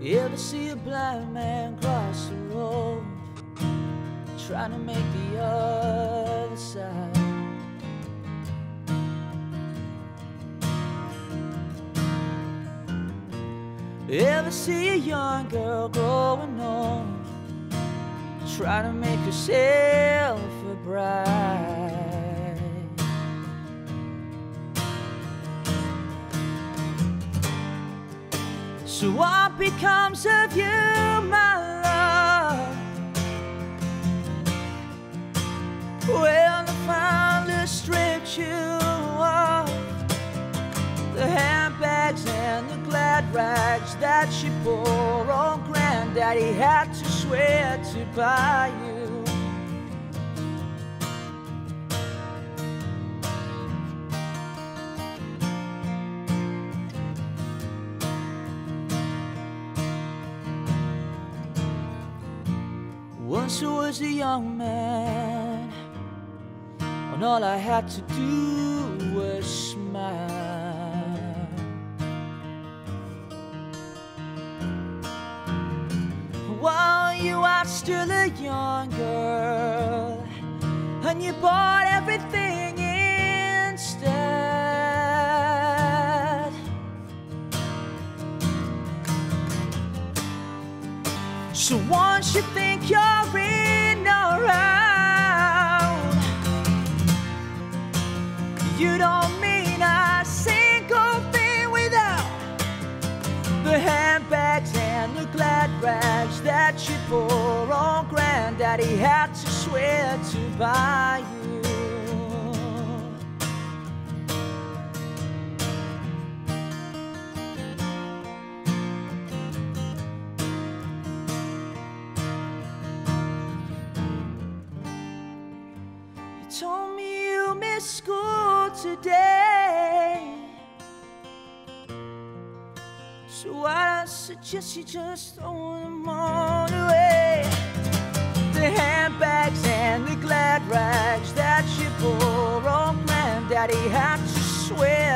You ever see a blind man cross the road, trying to make the other side? You ever see a young girl growing old, trying to make herself a bride? So what becomes of you, my love, when the finally stripped you off the handbags and the glad rags that you bore on Granddaddy had to swear to buy you? Once I was a young man, and all I had to do was smile. While you are still a young girl, and you bought everything instead. So once you think you're in or out, you don't mean a single thing without the handbags and the glad rags that you bore on Granddaddy had to swear to buy you. Told me you missed school today, so I suggest you just throw them all away. The handbags and the glad rags that you bore on Granddaddy had to swear